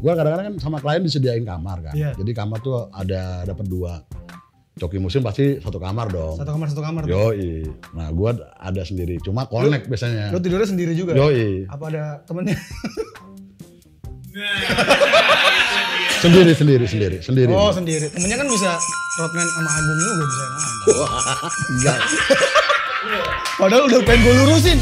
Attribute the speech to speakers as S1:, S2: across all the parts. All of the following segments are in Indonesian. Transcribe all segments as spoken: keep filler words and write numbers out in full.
S1: Gua kadang-kadang kan sama klien disediain kamar kan.
S2: Iya.
S1: Jadi kamar tuh ada dapat dua. Coki musim pasti satu kamar dong.
S2: Satu kamar satu kamar.
S1: Yoi. Nah gua ada sendiri. Cuma connect biasanya.
S2: Lo tidurnya sendiri juga?
S1: Yoi.
S2: Apa ada temennya?
S1: Sendiri sendiri sendiri sendiri.
S2: Oh sendiri. Temennya kan bisa Rodman sama Agung juga bisa yang lain.
S1: Enggak.
S2: Padahal udah pengen gue lurusin.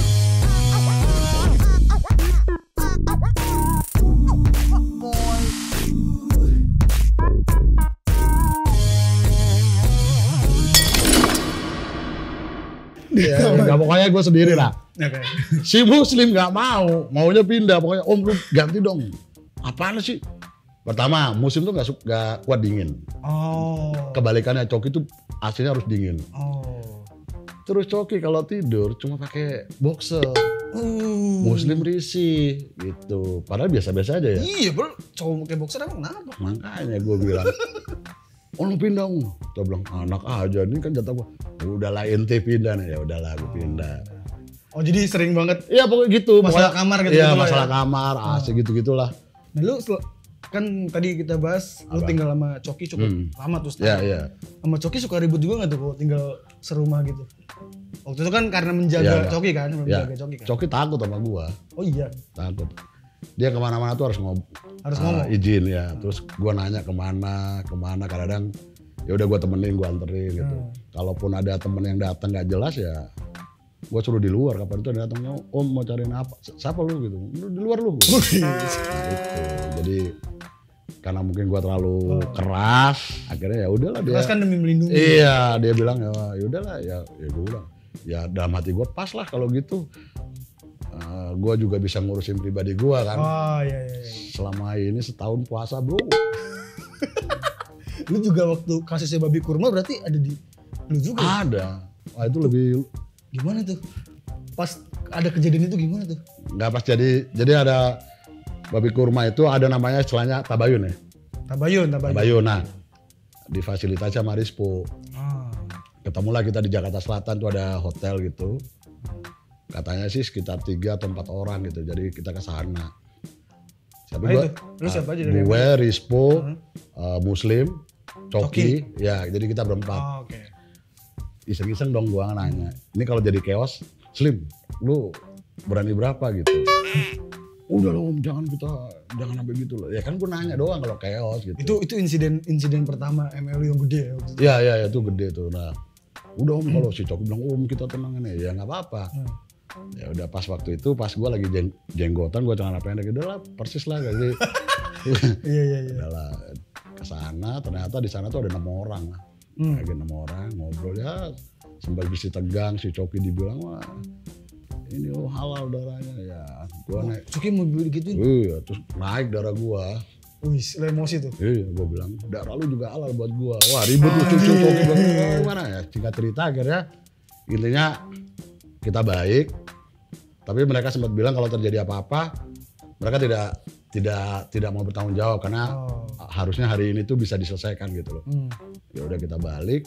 S1: Ya, enggak, pokoknya gue sendiri lah.
S2: Okay.
S1: Si Muslim nggak mau, maunya pindah. Pokoknya om lu ganti dong. Apaan sih? Pertama, Muslim tuh nggak nggak kuat dingin.
S2: Oh.
S1: Kebalikannya Coki tuh aslinya harus dingin.
S2: Oh.
S1: Terus Coki kalau tidur cuma pakai boxer.
S2: Uh.
S1: Muslim risih gitu. Padahal biasa-biasa aja ya.
S2: Iya bro, cowok pakai boxer emang kenapa?
S1: Makanya gue bilang, oh lu pindah om. Kita bilang anak aja, ini kan jatah gue. Udahlah ente pindah nih, ya udahlah gue pindah.
S2: Oh jadi sering banget.
S1: Iya pokoknya gitu.
S2: Masalah
S1: pokoknya,
S2: kamar gitu.
S1: Iya
S2: gitu
S1: masalah
S2: ya?
S1: kamar, A C gitu-gitulah.
S2: Nah lu kan tadi kita bahas,
S1: Apa?
S2: lu tinggal sama Coki cukup
S1: Hmm.
S2: lama tuh
S1: Iya
S2: setahun.
S1: iya.
S2: Sama Coki suka ribut juga gak tuh kalau tinggal serumah gitu? Waktu itu kan karena menjaga
S1: Ya, enggak.
S2: Coki kan,
S1: Ya.
S2: menjaga Coki kan.
S1: Coki takut sama gua,
S2: Oh iya,
S1: takut. Dia kemana-mana tuh harus ngob,
S2: harus
S1: uh,
S2: ngomong.
S1: izin ya. Terus gua nanya kemana, kemana. Kadang-kadang ya udah gua temenin, gua anterin gitu.
S2: Hmm.
S1: Kalaupun ada temen yang datang nggak jelas ya, gua suruh di luar. Kapan itu ada datangnya, om mau cariin apa? Siapa lu gitu? Lu di luar lu. Gitu. Jadi karena mungkin gua terlalu
S2: Oh.
S1: keras, akhirnya ya udahlah dia.
S2: Keras kan demi melindungi.
S1: Iya, dia bilang ya ya udahlah ya, ya gue bilang ya dalam hati gue pas lah kalau gitu. Uh, gue juga bisa ngurusin pribadi gue kan.
S2: Oh iya iya. iya.
S1: Selama ini setahun puasa bro.
S2: Lu juga waktu kasusnya babi kurma berarti ada di lu juga? ya?
S1: Ada. Wah itu lebih
S2: Gimana tuh? Pas ada kejadian itu gimana tuh?
S1: nggak pas jadi jadi ada babi kurma itu ada namanya istilahnya tabayun ya.
S2: Tabayun, tabayun.
S1: Tabayun. Nah difasilitasi sama Rispo.
S2: Ah.
S1: Ketemulah kita di Jakarta Selatan tuh ada hotel gitu. Katanya sih sekitar tiga atau empat orang gitu. Jadi kita ke sana. Siapa
S2: Nah,
S1: gua?
S2: itu. Lu siapa aja dari yang
S1: Gue, Rispo,
S2: Hmm.
S1: uh, Muslim, Coki. Ya, jadi kita berempat.
S2: Oh, oke.
S1: Iseng-iseng dong gua nanya. Ini kalau jadi chaos, Slim, lu berani berapa gitu? Udah loh, jangan kita jangan sampai gitu loh. Ya kan gua nanya doang kalau chaos gitu.
S2: Itu itu insiden insiden pertama M L U yang gede ya waktu itu.
S1: Ya, ya, ya itu gede tuh. Nah, udah om kalau si Coki bilang, om kita tenang ini, ya nggak apa-apa.
S2: Hmm.
S1: Ya udah pas waktu itu, pas gua lagi jeng jenggotan, gua celana pendek, udah lah persis lah jadi.
S2: Iya iya iya.
S1: Udah lah ke sana, ternyata di sana tuh ada enam orang.
S2: Hmm.
S1: Lagi enam orang ngobrol ya, sambil bisi tegang si Coki dibilang wah ini oh halal darahnya ya. Gua naik,
S2: Coki mau gituin.
S1: iya terus naik darah gua.
S2: Wih, lo emosi tuh.
S1: Iya, gua bilang darah lu juga halal buat gua. Wah ribut tuh cucu Coki bilang "Oh, gimana ya? Singkat cerita akhirnya intinya kita baik, tapi mereka sempat bilang kalau terjadi apa-apa mereka tidak tidak tidak mau bertanggung jawab karena
S2: Oh.
S1: harusnya hari ini tuh bisa diselesaikan gitu loh.
S2: Hmm.
S1: Ya udah kita balik.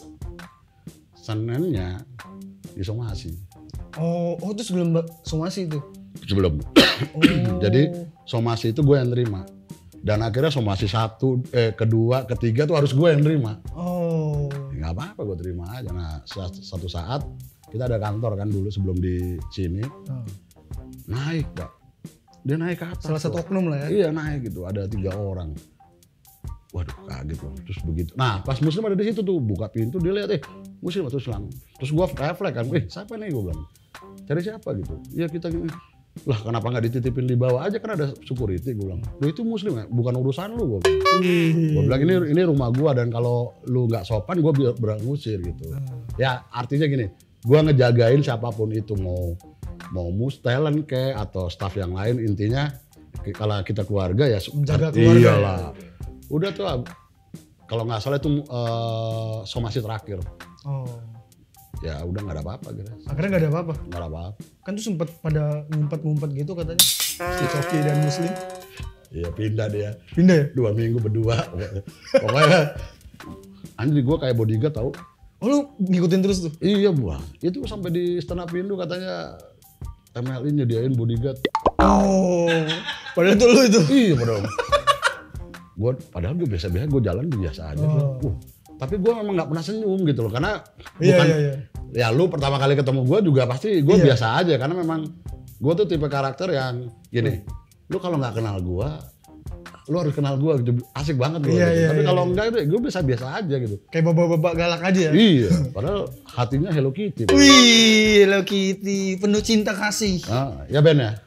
S1: Seninnya disomasi.
S2: Oh, oh itu sebelum Mbak somasi itu.
S1: Sebelum.
S2: Oh.
S1: Jadi somasi itu gue yang terima. Dan akhirnya somasi satu, eh kedua, ketiga tuh harus gue yang terima.
S2: Oh.
S1: Ya, nggak apa-apa gue terima aja. Nah satu saat kita ada kantor kan dulu sebelum di sini.
S2: Oh.
S1: Naik pak. Dia naik ke atas.
S2: Salah satu
S1: tuh.
S2: oknum lah ya.
S1: Iya naik gitu. Ada tiga orang. Waduh kaget loh. Terus begitu. Nah pas Muslim ada di situ tuh buka pintu dia lihat eh Muslim terus lang. Terus gue refleks kan. Eh siapa nih gue bilang. Cari siapa gitu. Iya kita gini. Lah kenapa nggak dititipin di bawah aja kan ada security gue bilang. Lu itu Muslim ya? Bukan urusan lu gue bilang. Gue bilang ini ini rumah gue dan kalau lu nggak sopan gue berang ngusir gitu. Ya artinya gini. Gue ngejagain siapapun itu mau mau mustalent ke atau staff yang lain intinya kalau kita keluarga ya
S2: Menjaga keluarga.
S1: Iyalah. Udah tuh kalau nggak salah itu uh, somasi terakhir.
S2: Oh.
S1: Ya udah nggak ada apa-apa gitu.
S2: Akhirnya nggak ada apa-apa.
S1: Nggak ada apa-apa.
S2: Kan tuh sempet pada ngumpet-ngumpet gitu katanya. Si Coki dan Muslim.
S1: Iya pindah dia.
S2: Pindah ya?
S1: Dua minggu berdua. Pokoknya anjir gue kayak bodyguard tau.
S2: Oh lu ngikutin terus tuh?
S1: Iya buah. Itu sampai di stand up Indo katanya M L I nyediain bodyguard.
S2: Oh. Padahal itu lu itu.
S1: Iya padahal. Gue padahal gue biasa-biasa, gue jalan biasa aja.
S2: Oh.
S1: Uh, tapi gue memang nggak pernah senyum gitu loh, karena
S2: Iya,
S1: bukan
S2: iya, iya.
S1: ya lu pertama kali ketemu gue juga pasti gue
S2: Iya.
S1: biasa aja, karena memang gue tuh tipe karakter yang gini, lu kalau nggak kenal gue, lu harus kenal gue gitu, asik banget gue.
S2: Iya,
S1: gitu.
S2: iya,
S1: Tapi
S2: iya,
S1: kalau
S2: iya.
S1: enggak itu gue biasa-biasa aja gitu.
S2: Kayak bapak-bapak galak aja ya.
S1: Iya, padahal hatinya Hello Kitty.
S2: Wih, Hello Kitty, penuh cinta kasih.
S1: Ah, ya Ben ya.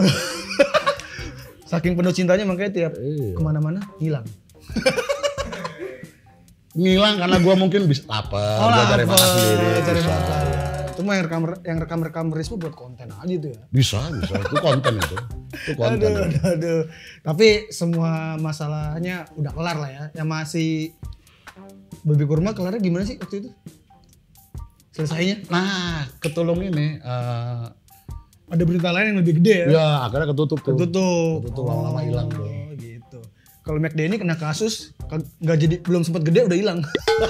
S2: Saking penuh cintanya makanya tiap
S1: Iya.
S2: kemana-mana hilang.
S1: Ngilang karena gue mungkin bisa lapar,
S2: Oh,
S1: gue cari
S2: lapar,
S1: makan sendiri.
S2: cari
S1: bisa.
S2: makan. Itu mah yang rekam yang rekam-rekam Risma buat konten aja tuh ya.
S1: Bisa, bisa. Itu konten itu. Itu konten.
S2: Aduh, aduh, aduh. Tapi semua masalahnya udah kelar lah ya. Yang masih babi kurma kelarnya gimana sih waktu itu? Selesainya?
S1: Nah, ketulung ini eh,
S2: Ada berita lain yang lebih gede ya?
S1: ya akhirnya ketutup tuh.
S2: Ketutup.
S1: Ketutup lama-lama hilang tuh.
S2: Oh, gitu. Kalau McD ini kena kasus kag- nggak jadi belum sempat gede udah hilang.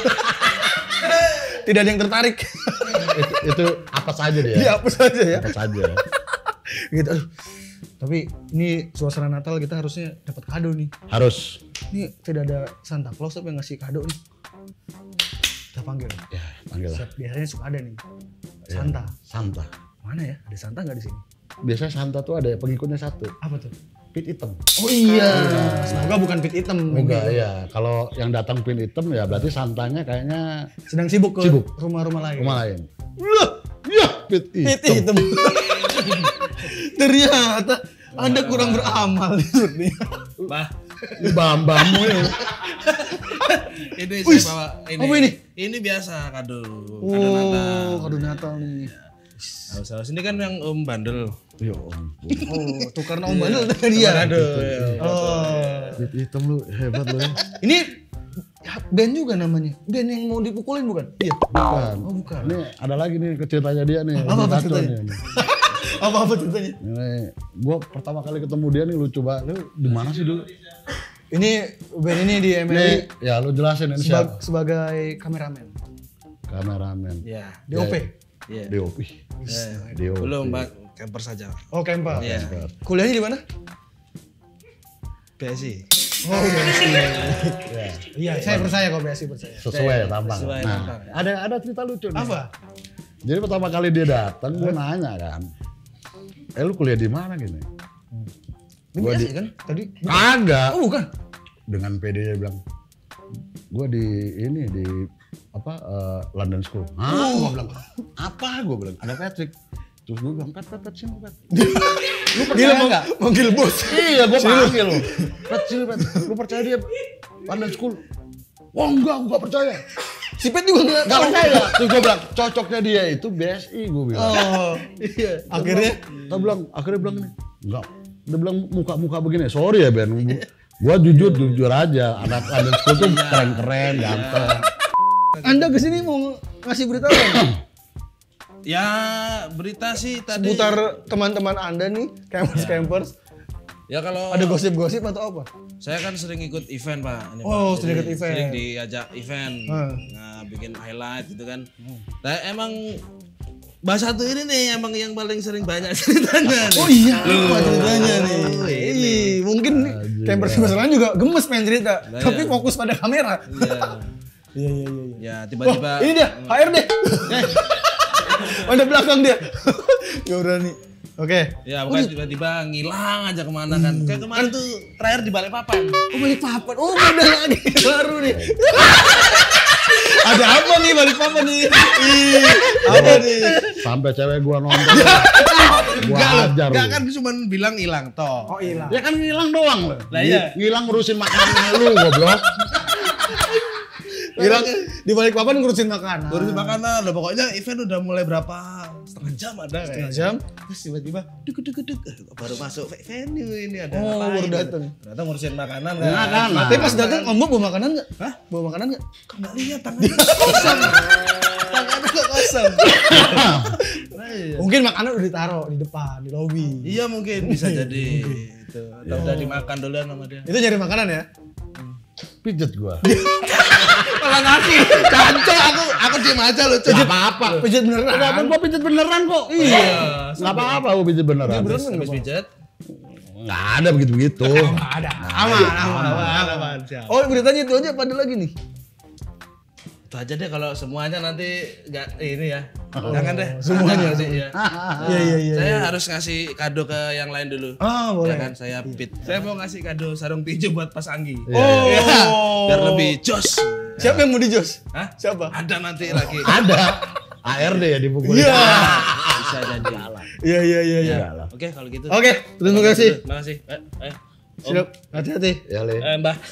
S2: Tidak ada yang tertarik.
S1: itu, itu apa saja dia.
S2: Dihapus aja ya.
S1: Apa saja.
S2: Gitu. Aduh. Tapi ini suasana Natal kita harusnya dapat kado nih.
S1: Harus.
S2: Ini tidak ada Santa Claus tapi yang ngasih kado nih. Kita panggil.
S1: Ya, panggil lah.
S2: Biasanya suka ada nih.
S1: Ya,
S2: Santa.
S1: Santa.
S2: Mana ya? Ada Santa nggak di sini?
S1: Biasanya Santa tuh ada pengikutnya satu.
S2: Apa tuh?
S1: Pit hitam.
S2: Oh iya. Semoga bukan pit hitam.
S1: Enggak, ya. Kalau yang datang pin hitam ya berarti Santanya kayaknya
S2: Sedang sibuk ke
S1: Sibuk.
S2: rumah-rumah lain.
S1: rumah lain. Ya, pit
S2: Pit
S1: hitam.
S2: hitam. Ternyata Anda kurang beramal nih.
S3: Bah,
S1: Bambamu ya.
S3: ini
S2: Wih,
S3: saya bawa ini.
S2: apa ini?
S3: Ini biasa kado. Kado
S2: Oh,
S3: Natal.
S2: kado Natal nih.
S3: Haus-haus ini kan yang Om bandel.
S1: Ya ampun.
S2: Oh, tuh karena Om Bandel tadi ya.
S3: Kado.
S2: Oh.
S1: Pit hitam lu hebat lu ya.
S2: Ini band juga namanya. Band yang mau dipukulin bukan? Iya.
S1: Bukan.
S2: Oh, bukan.
S1: Ini ada lagi nih ceritanya dia nih.
S2: Apa- apa
S1: Kacau
S2: ceritanya?
S1: nih.
S2: Apa-apa ceritanya?
S1: Ini gua pertama kali ketemu dia nih lucu banget. Lu di mana sih dulu?
S2: Ini band ini di M L I
S1: Nih, ya lu jelasin ini
S2: sebag-
S1: siapa?
S2: sebagai kameramen.
S1: Kameramen.
S3: Ya.
S2: D O P.
S3: Iya.
S1: D O P.
S3: Eh,
S1: D O P.
S3: Belum, Mbak. Camper saja.
S2: Oh, Kempa.
S3: Iya.
S2: Kuliahnya di mana?
S3: B S I.
S2: Oh, iya.
S1: Ya,
S2: Iya, saya percaya kok B S I percaya.
S1: sesuai tampang.
S3: Sesuai
S1: Nah,
S3: tampang.
S1: ada ada cerita lucu nih.
S2: Apa?
S1: Jadi pertama kali dia datang, gue nanya kan, eh lu kuliah di mana gini?
S2: Ini
S1: Gua
S2: biasa
S1: di-
S2: kan? Tadi.
S1: Kagak.
S2: Oh, bukan.
S1: Dengan pedenya bilang, gue di ini di apa eh, London School. Hah? Gua bilang apa? Gue bilang ada Patrick. Terus gue bilang Pat, Pat, Pat, sini Pat. Lu
S2: Gila
S1: percaya
S2: mau
S1: nggak?
S2: manggil bos.
S1: Iya, gue panggil lu. Pat, sini Pat. Lu percaya dia London School? Wah enggak, gue gak percaya.
S2: Si Pet juga enggak
S1: Gak percaya. Terus gue bilang cocoknya dia itu B S I, gue bilang.
S2: Oh.
S1: Iya.
S2: Akhirnya?
S1: Kita bilang, akhirnya bilang ini, enggak. Dia bilang muka-muka begini, sorry ya Ben. Gua jujur, jujur aja. Anak London School tuh keren-keren, ganteng.
S2: Anda kesini mau ngasih berita apa?
S3: Ya, berita sih tadi.
S2: Seputar teman-teman Anda nih, campers-campers.
S3: Ya kalau
S2: Ada gosip-gosip atau apa?
S3: saya kan sering ikut event, Pak. Ini,
S2: Oh,
S3: Pak.
S2: sering
S3: Jadi
S2: ikut event.
S3: Sering diajak event.
S2: Hmm.
S3: Nah, bikin highlight gitu kan. Nah, emang Mbak satu ini nih emang yang paling sering banyak ceritanya nih.
S2: Oh iya, apa ceritanya nih?
S3: Oh, ini.
S2: Ih, mungkin nih campers-campers lain juga gemes pengen cerita,
S3: Nah,
S2: tapi
S3: iya.
S2: fokus pada kamera.
S3: Iya.
S2: Iya, iya, iya. iya.
S3: Ya,
S2: Wah,
S3: tiba-tiba
S2: ini dia, H R D. Ada belakang dia. Gak berani. Oke.
S3: ya bukan tiba-tiba ngilang aja kemana kan. Kayak kemarin tuh terakhir di Balikpapan.
S2: Oh, balik papan. Oh, ada lagi baru nih. Ada apa nih balik papan nih? Ih, apa nih?
S1: Sampai cewek gua nonton. Gua ajar
S3: Enggak
S1: lu.
S3: kan cuma bilang hilang toh.
S2: Oh, hilang.
S1: Ya kan ngilang doang lu.
S3: Lah iya.
S1: Ngilang ngurusin makanan lu, goblok.
S2: Hilang di balik papan ngurusin makanan.
S3: Ngurusin makanan, udah pokoknya event udah mulai berapa setengah jam ada
S2: Setengah
S3: kayak.
S2: jam.
S3: Terus tiba-tiba duk duk duk duk baru masuk venue ini ada
S2: Oh,
S3: ngapain
S2: baru
S3: gitu.
S2: dateng.
S3: Ternyata ngurusin makanan kan.
S1: Makanan.
S2: Tapi pas datang Om Bob bawa makanan nggak?
S3: Hah?
S2: Bawa makanan nggak?
S3: Kok nggak lihat tangannya kosong. Tangannya kok kosong. Nah, iya.
S2: Mungkin makanan udah ditaruh di depan, di lobi.
S3: Iya mungkin bisa jadi itu. Atau udah dimakan duluan sama dia.
S2: Itu nyari makanan ya?
S1: Pijet gua.
S3: Malah ngasih. Cancok aku aku diem aja loh.
S1: Gak apa-apa.
S2: Pijat beneran.
S1: Kenapa gua pijet beneran kok?
S3: Iya.
S1: Gak apa-apa gua pijet beneran.
S2: Beneran
S3: Habis
S2: nggak, Bang?
S3: pijat.
S1: Nggak ada begitu-begitu.
S2: Nggak ada. Aman, aman, aman, aman. Oh beritanya itu aja, apa ada lagi nih?
S3: Itu aja deh kalau semuanya nanti nggak ini ya. Jangan deh.
S2: Semuanya
S3: sih ya.
S2: Iya, iya, iya.
S3: Saya harus ngasih kado ke yang lain dulu.
S2: Ah, boleh.
S3: Ya kan saya pit. Saya mau ngasih kado sarung tinju buat Pas Anggi.
S2: Oh.
S3: Ya, biar lebih jos.
S2: Siapa yang mau dijos?
S3: Hah?
S2: Siapa?
S3: Ada nanti lagi.
S1: Ada. A R D ya dipukulin.
S2: Iya.
S3: Bisa jadi.
S2: Iya, iya, iya, iya.
S1: Iyalah.
S3: Oke kalau gitu.
S2: Oke, terima kasih.
S3: Terima kasih. Eh, eh. Om.
S2: Siap, hati-hati.
S1: Ya, Le.
S3: Eh, Mbah.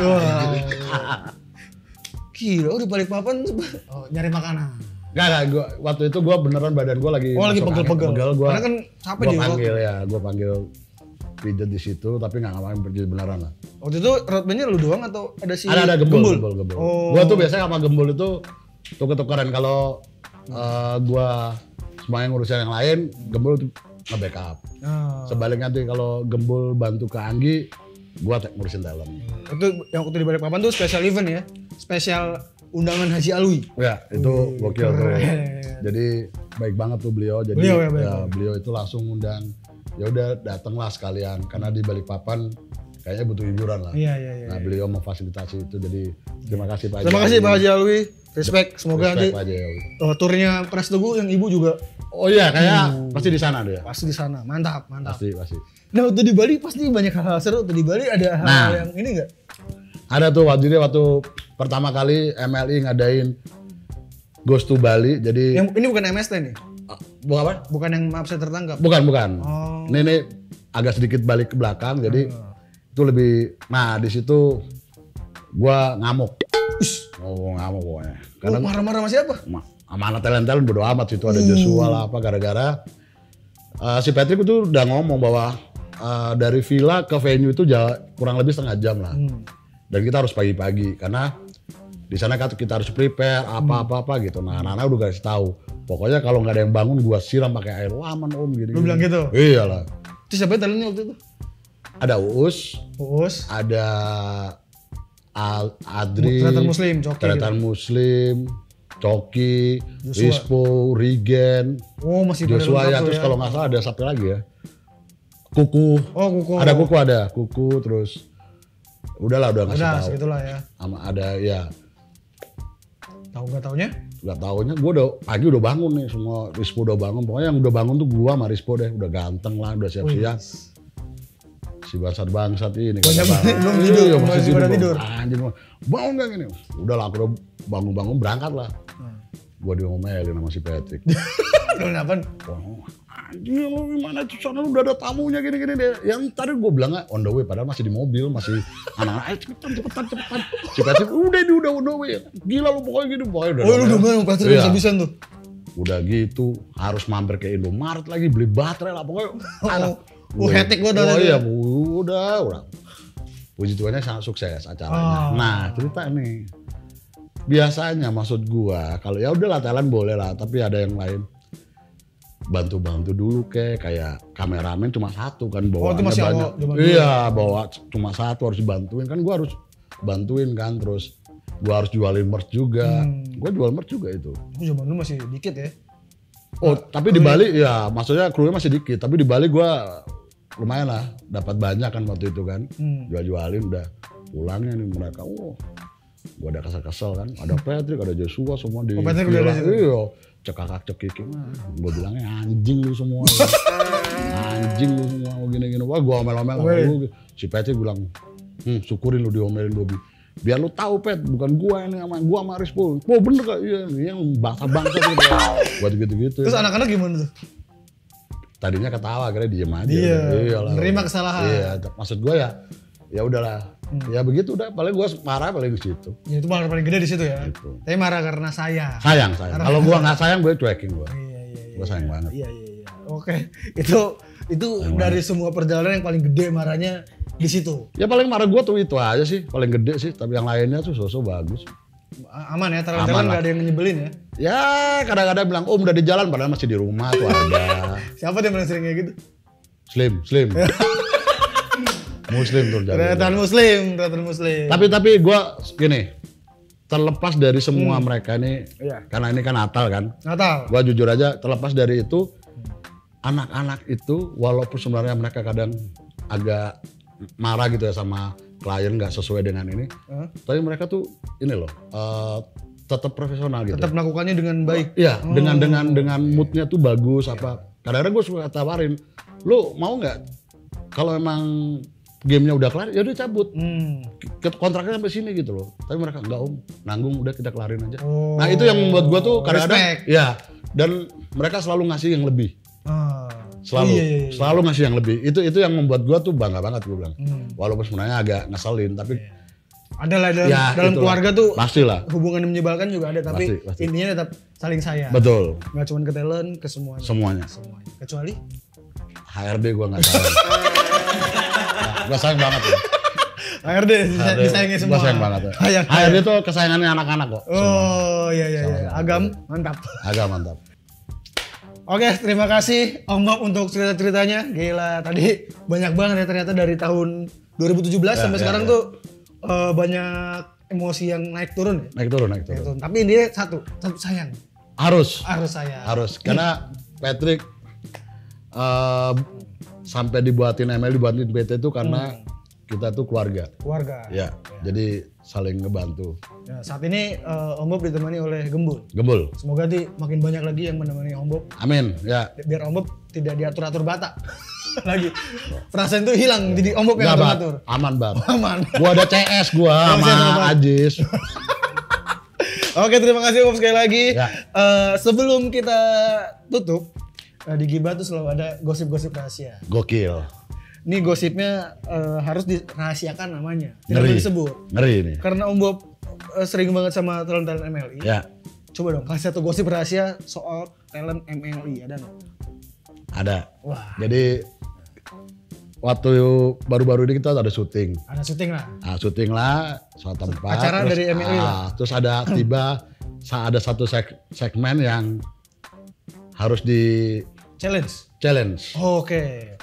S2: Wah. Gila, udah balik papan oh, nyari makanan.
S1: Enggak, enggak, gua waktu itu gua beneran badan gua lagi
S2: Oh, lagi
S1: masuk angin,
S2: pegel-pegel.
S1: pegel gua.
S2: Karena kan capek
S1: gua
S2: di
S1: panggil ya, gua panggil pijet di situ tapi enggak ngapain pergi beneran lah.
S2: Waktu itu road band-nya lu doang atau ada si
S1: Ada ada gembul, gembul, gembul.
S2: Oh.
S1: Gua tuh biasanya sama gembul itu tuker-tukeran kalau eh, gua semuanya ngurusin yang lain, gembul tuh nge-backup.
S2: Ah.
S1: Sebaliknya tuh kalau gembul bantu ke Anggi, gua te- ngurusin talent.
S2: Itu yang waktu di balik papan tuh special event ya. Spesial undangan Haji Alwi.
S1: Ya, itu
S2: Wih,
S1: gokil tuh.
S2: keren.
S1: Jadi baik banget tuh beliau. Jadi
S2: Beliau ya, baik
S1: ya,
S2: banget.
S1: beliau itu langsung undang. Ya udah datanglah sekalian karena di Balikpapan kayaknya butuh hiburan lah.
S2: Iya, iya, iya.
S1: Nah, beliau memfasilitasi itu. Jadi terima kasih Pak Haji.
S2: Terima kasih Pak Haji Alwi. Respect. Semoga
S1: Respect,
S2: nanti
S1: Pak Haji Alwi.
S2: oh, turnya Pras Teguh yang ibu juga
S1: Oh iya, kayak pasti di sana dia.
S2: pasti di sana. Mantap, mantap.
S1: Pasti, pasti.
S2: Nah, waktu di Bali pasti banyak hal-hal seru. Waktu di Bali ada hal
S1: Nah.
S2: yang ini enggak?
S1: Ada tuh waktu ini waktu pertama kali M L I ngadain Ghost to Bali. Jadi
S2: Yang ini bukan M S T nih.
S1: Ah, bukan apa?
S2: Bukan yang maaf saya tertangkap.
S1: Bukan, bukan.
S2: Oh.
S1: Ini, ini agak sedikit balik ke belakang, jadi itu lebih. Nah di situ gua ngamuk. Oh ngamuk pokoknya.
S2: Lu marah-marah sama siapa?
S1: Ma- sama anak talent-talent bodo amat situ ada Joshua lah apa gara-gara uh, si Patrick itu udah ngomong bahwa uh, dari villa ke venue itu jauh, kurang lebih setengah jam lah.
S2: Hmm.
S1: Dan kita harus pagi-pagi karena di sana kan kita harus prepare apa-apa-apa gitu. Nah, anak-anak udah kasih tahu. Pokoknya kalau nggak ada yang bangun gua siram pakai air laman om gini.
S2: Lu bilang gitu?
S1: Iyalah.
S2: Terus siapa talentnya waktu itu?
S1: Ada Uus,
S2: Uus.
S1: ada Al Adri,
S2: Tretan Muslim, Coki.
S1: Tretan
S2: gitu.
S1: Muslim, Coki,
S2: Joshua.
S1: Rispo, Regen,
S2: Oh, masih pada
S1: Joshua
S2: lengkap
S1: ya.
S2: tuh
S1: Terus kalau nggak salah ada satu lagi ya. Kuku.
S2: Oh, Kuku.
S1: Ada Kuku ada, Kuku terus. Udahlah udah ngasih
S2: Udah,
S1: tahu.
S2: segitulah ya.
S1: Sama ada ya.
S2: Tahu nggak taunya?
S1: Gak taunya gue udah pagi udah bangun nih semua Rispo udah bangun. Pokoknya yang udah bangun tuh gua sama Rispo deh. Udah ganteng lah, udah siap-siap. Si bangsat-bangsat ini.
S2: Banyak
S1: kata
S2: banget,
S1: bang,
S2: belum
S1: "Iya,
S2: tidur,
S1: iya,
S2: masih pada
S1: bang."
S2: tidur.
S1: Anjing, bangun gak gini? Udah lah, aku udah bangun-bangun berangkat lah.
S2: Hmm.
S1: Gue diomelin sama si Patrick.
S2: Lu kenapa?
S1: Oh, anjing lu gimana tuh sana udah ada tamunya gini-gini deh. Yang tadi gue bilang on the way padahal masih di mobil, masih anak-anak, ayo cepetan, cepetan, cepetan. Si Patrick udah di udah on the way. Gila lu pokoknya gini, pokoknya udah.
S2: Oh, lu
S1: udah
S2: udah main Patrick
S1: Iya.
S2: bisa-bisan tuh.
S1: Udah gitu harus mampir ke Indomaret lagi beli baterai lah pokoknya.
S2: Oh, oh, hectic banget
S1: Oh
S2: udah
S1: iya,
S2: itu.
S1: udah, udah. Puji Tuhannya sangat sukses acaranya.
S2: Oh.
S1: Nah, cerita nih. Biasanya maksud gua kalau ya udahlah talent boleh lah, tapi ada yang lain bantu-bantu dulu kayak kayak kameramen cuma satu kan bawaannya
S2: Oh, itu masih
S1: banyak.
S2: awal, zaman dulu
S1: Iya, bawa cuma satu harus dibantuin kan gua harus bantuin kan terus gua harus jualin merch juga.
S2: Hmm.
S1: Gua jual merch juga itu.
S2: Oh, zaman dulu masih dikit ya.
S1: Oh, tapi di Bali ya maksudnya krunya masih dikit, tapi di Bali gua lumayan lah, dapat banyak kan waktu itu kan.
S2: Hmm.
S1: Jual-jualin udah pulangnya nih mereka. Oh. Gua ada kesel-kesel kan. Ada Patrick, ada Joshua semua di
S2: Oh, Patrick udah ada situ?
S1: Iya, cekakak-cekiki mah. Gua bilangnya anjing lu semua. Anjing lu semua mau gini-gini. Wah, gua omel-omel sama
S2: Weh.
S1: lu. Si Patrick bilang, "Hmm, syukurin lu diomelin Bobby. Biar lu tahu Pet, bukan gua ini sama gua sama Rispo. Oh bener kak, iya ini yang bangsa-bangsa gitu. Buat gitu-gitu.
S2: Terus anak-anak gimana tuh?
S1: Tadinya ketawa, akhirnya diem aja.
S2: Iya,
S1: Iyalah.
S2: menerima kesalahan.
S1: Iya, maksud gua ya, ya udahlah. Ya begitu udah, paling gua marah paling di situ.
S2: Ya itu marah paling gede di situ ya.
S1: Gitu.
S2: Tapi marah karena saya.
S1: Sayang, sayang. Kalau gua nggak sayang, gua cuekin gua.
S2: Iya, iya, iya.
S1: Gua sayang banget.
S2: Iya, iya, iya. Oke, itu itu dari semua perjalanan yang paling gede marahnya di situ.
S1: Ya paling marah gua tuh itu aja sih, paling gede sih. Tapi yang lainnya tuh sosok bagus.
S2: A- Aman ya,
S1: Aman
S2: talent-talent
S1: lah.
S2: nggak ada yang nyebelin ya.
S1: Ya kadang-kadang bilang, om udah di jalan, padahal masih di rumah tuh ada.
S2: Siapa yang paling sering kayak gitu?
S1: Slim, slim. Muslim tuh jalan.
S2: Tretan Muslim, Tretan Muslim.
S1: Tapi tapi gua gini, terlepas dari semua mereka ini,
S2: Iya.
S1: karena ini kan Natal kan.
S2: Natal.
S1: Gua jujur aja, terlepas dari itu, anak-anak itu walaupun sebenarnya mereka kadang agak marah gitu ya sama klien nggak sesuai dengan ini.
S2: Hah?
S1: Tapi mereka tuh ini loh uh, tetap profesional gitu.
S2: Tetap melakukannya dengan baik.
S1: Iya,
S2: Oh.
S1: dengan dengan dengan moodnya tuh bagus apa. Kadang-kadang gue suka tawarin, lu mau nggak kalau emang gamenya udah kelar, ya udah cabut.
S2: Hmm.
S1: Ke- Kontraknya sampai sini gitu loh. Tapi mereka enggak om, nanggung udah kita kelarin aja.
S2: Oh.
S1: Nah itu yang membuat gue tuh kadang-kadang,
S2: Respect.
S1: ya. Dan mereka selalu ngasih yang lebih.
S2: Ah.
S1: Selalu,
S2: Iya, iya, iya.
S1: selalu ngasih yang lebih. Itu itu yang membuat gue tuh bangga banget gue bilang.
S2: Hmm.
S1: Walaupun sebenarnya agak ngeselin, tapi
S2: Ada lah dalam,
S1: ya
S2: dalam
S1: itulah.
S2: keluarga tuh
S1: pastilah.
S2: hubungan yang menyebalkan juga ada, tapi
S1: Pasti, pasti.
S2: intinya tetap saling sayang.
S1: Betul,
S2: Nggak cuma ke talent, ke semuanya.
S1: semuanya.
S2: Semuanya. Kecuali
S1: H R D gue nggak sayang. Gue sayang banget ya.
S2: H R D disa- disayangi semua.
S1: Gue sayang banget ya.
S2: Sayang.
S1: H R D tuh kesayangannya anak-anak kok.
S2: Oh iya iya iya.
S1: Sama-sama.
S2: Agam mantap.
S1: Agak mantap.
S2: Oke, terima kasih Om Bob untuk cerita-ceritanya. Gila, tadi banyak banget ya ternyata dari tahun dua ribu tujuh belas
S1: Ya,
S2: sampai
S1: ya,
S2: sekarang
S1: ya.
S2: tuh eh, banyak emosi yang naik turun ya.
S1: Naik turun, naik turun.
S2: Naik turun. Tapi intinya satu, satu sayang.
S1: Harus,
S2: Harus sayang.
S1: harus. Karena Patrick eh, sampai dibuatin M L, dibuatin P T itu karena kita tuh keluarga.
S2: Keluarga.
S1: Ya, jadi saling ngebantu.
S2: Ya, saat ini eh, Om Bob ditemani oleh Gembul.
S1: Gembul.
S2: Semoga nanti makin banyak lagi yang menemani Om Bob.
S1: Amin. Ya.
S2: Biar Om Bob tidak diatur-atur bata. Lagi. Perasaan itu hilang, jadi Om Bob yang
S1: Nggak, Bat.
S2: atur-atur.
S1: Aman, Bat.
S2: Aman.
S1: Gua ada C S gua
S2: Oh,
S1: sama
S2: siap, Bat.
S1: Ajis.
S2: Oke, terima kasih Om sekali lagi.
S1: Ya.
S2: Eh, sebelum kita tutup, eh, di Gibah tuh selalu ada gosip-gosip rahasia.
S1: Gokil.
S2: Ini gosipnya eh, harus dirahasiakan namanya, tidak
S1: Ngeri.
S2: boleh disebut.
S1: Ngeri ini.
S2: Karena Om Bob eh, sering banget sama talent-talent M L I.
S1: Ya,
S2: Coba dong, kasih satu gosip rahasia soal talent M L I, ada nggak?
S1: ada.
S2: Wah,
S1: Jadi waktu baru-baru ini kita ada syuting.
S2: ada syuting lah.
S1: Nah, syuting lah suatu tempat.
S2: Acara
S1: terus,
S2: dari M L I lah.
S1: ah, terus ada tiba sa- ada satu seg- segmen yang harus di
S2: Challenge.
S1: challenge.
S2: Oke.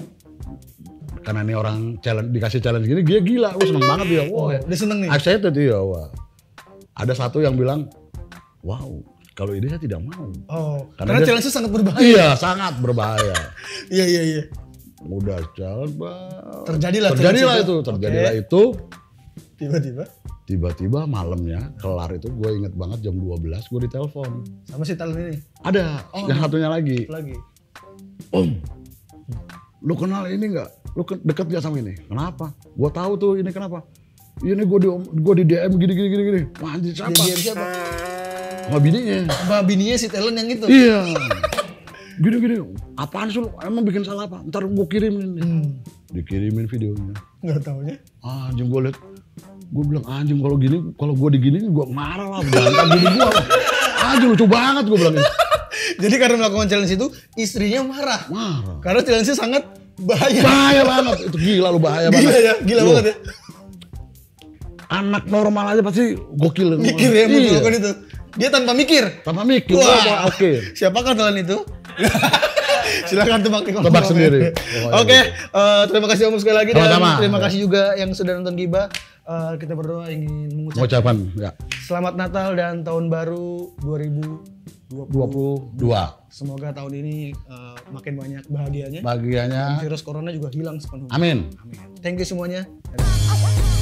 S1: Karena ini orang challenge dikasih challenge gini, dia gila, gue seneng banget dia.
S2: Oh,
S1: Wah,
S2: dia seneng nih.
S1: excited dia. Wah. Ada satu yang bilang, wow, kalau ini saya tidak mau.
S2: Oh,
S1: Karena
S2: karena
S1: dia-
S2: challenge itu sangat berbahaya.
S1: Iya, sangat berbahaya.
S2: Iya, iya, iya.
S1: Udah jalan, Bang.
S2: Terjadilah
S1: terjadilah
S2: challenge
S1: itu,
S2: itu.
S1: terjadilah
S2: Oke.
S1: itu.
S2: Tiba-tiba
S1: Tiba-tiba malamnya kelar itu gue inget banget jam dua belas gue ditelepon.
S2: sama si talent ini
S1: Ada,
S2: Oh.
S1: yang satunya lagi.
S2: lagi.
S1: Om, lu kenal ini nggak? Lu ke- deket gak sama ini? Kenapa? Gue tahu tuh ini kenapa. Ini gue di gue di D M gini gini gini gini. Wah anjir siapa?
S2: Dia diam siapa?
S1: Sama bininya.
S2: Sama bininya si talent yang itu.
S1: Iya. Gini gini. Apaan sih lu? Emang bikin salah apa? Ntar gue kirimin.
S2: Hmm,
S1: Dikirimin videonya.
S2: nggak taunya.
S1: Anjing gue liat. Gue bilang anjing kalau gini, kalau gue diginiin gue marah lah. Bantah gini gue. Anjing lucu banget gue bilang.
S2: Jadi karena melakukan challenge itu istrinya marah.
S1: Marah.
S2: Karena challenge-nya sangat bahaya.
S1: Bahaya banget. Itu gila lu bahaya
S2: Gila
S1: banget.
S2: ya, gila
S1: Lu,
S2: banget ya.
S1: Anak normal aja pasti gokil.
S2: Mikir ya mau
S1: Iya.
S2: melakukan itu. Dia tanpa mikir.
S1: Tanpa mikir.
S2: Wah,
S1: Wah, oke.
S2: Siapakah talent itu? Silakan tebak di kolom
S1: Tebak
S2: komen.
S1: sendiri.
S2: Oke, eh, terima kasih Om sekali lagi dan
S1: Sama-sama.
S2: terima kasih juga yang sudah nonton Gibah. Eh, kita berdoa ingin mengucapkan
S1: Ucapan ya.
S2: selamat Natal dan tahun baru dua ribu dua puluh.
S1: dua puluh dua.
S2: Semoga tahun ini eh, makin banyak bahagianya.
S1: Bagiannya.
S2: Virus corona juga hilang sepenuhnya.
S1: Amin.
S2: Amin. Thank you semuanya. Dadah.